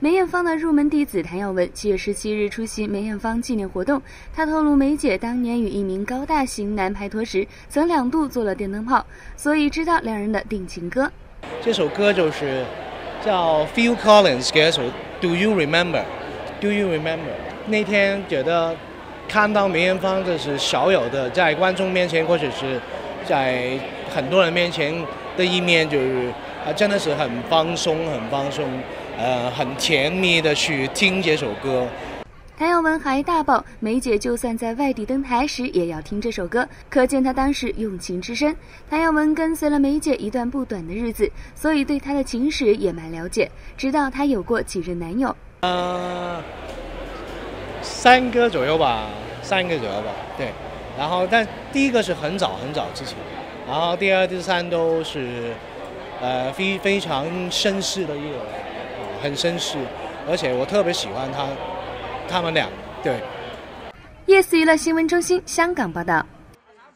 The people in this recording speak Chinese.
梅艳芳的入门弟子谭耀文7月17日出席梅艳芳纪念活动，他透露梅姐当年与一名高大型男拍拖时，曾2度做了电灯泡，所以知道两人的定情歌。 这首歌就是叫 Phil Collins 嘅一首 Do You Remember？Do You Remember？ 那天觉得看到梅艳芳就是少有的在观众面前或者是在很多人面前的一面，就是真的是很放松，很甜蜜的去听这首歌。 谭耀文还大爆梅姐就算在外地登台时也要听这首歌，可见她当时用情之深。谭耀文跟随了梅姐一段不短的日子，所以对她的情史也蛮了解，知道她有过几任男友。 3个左右吧，对。然后但第一个是很早之前，然后第2、第3都是非常绅士的一个人，很绅士，而且我特别喜欢他们俩。对。 Yes 娱乐新闻中心香港报道。